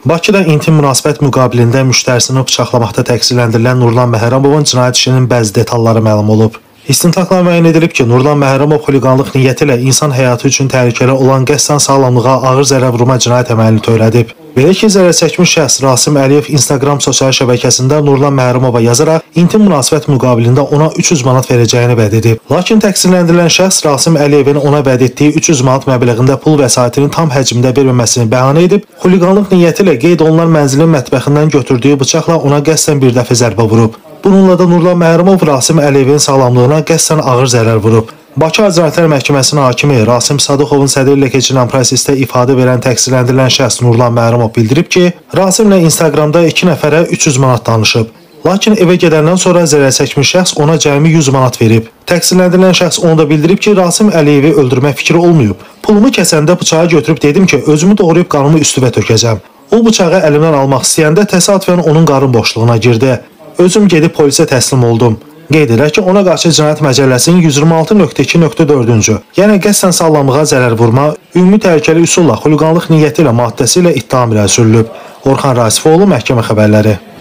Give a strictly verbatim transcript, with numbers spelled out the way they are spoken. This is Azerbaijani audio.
Bakıda intim münasibət müqabilində müştərisini bıçaqlamaqda təqsirləndirilən Nurlan Məhərrəmovun cinayət işinin bəzi detalları məlum olub. İstintaqla müəyyən edilib ki, Nurlan Məhərrəmov xuliqanlıq niyyəti ilə insan həyatı üçün təhlükəli olan qəsdən sağlamlığa ağır zərər vurma cinayət əməlini törədib. Belə ki, zərər çəkmiş şəxs Rasim Əliyev Instagram sosial şəbəkəsində Nurlan Məhərrəmova yazaraq intim münasibət müqabilində ona üç yüz manat verəcəyini vəd edib. Lakin təqsirləndirilən şəxs Rasim Əliyevin ona vəd etdiyi üç yüz manat məbləğində pul vəsaitini tam həcmdə verməməsini bəhanə edib, xuliqanlıq niyyəti ilə qeyd olunan mənzilin mətbəxindən götürdüyü bıçaqla ona qəsdən bir dəfə zərbə vurub. Bununla da Nurlan Məhərrəmov Rasim Əliyevin sağlamlığına qəsdən ağır zərər vurub. Bakı Cinayətlər Məhkəməsinin hakimi Rasim Sadıxovun sədri ilə keçirilən prosesdə ifadə verən təqsirləndirilən şəxs Nurlan Məhərrəmov bildirib ki, Rasimlə Instagramda iki nəfərə üç yüz manat danışıb. Lakin evə gedəndən sonra zərər çəkmiş şəxs ona cəmi yüz manat verib. Təqsirləndirilən şəxs onu da bildirib ki, Rasim Əliyevi öldürmək fikri olmayıb. Pulumu kəsəndə bıçağı götürüb dedim ki, özümü doğrayıb qanımı üstüvə tökəcəm. O bıçağı əlimdən almaq istəyəndə təsadüfən onun qarın boşluğuna girdi. Özüm gedib polisə təslim oldum. Qeyd edək ki, ona qarşı Cinayət Məcəlləsinin yüz iyirmi altı nöqtə iki nöqtə dördüncü, yəni qəsdən sağlamlığa zərər vurma, ümumi təhlükəli üsulla xuliqanlıq niyyəti ilə maddəsi ilə ittiham irəli sürülüb. Orxan Rasifoğlu, Məhkəmə Xəbərləri.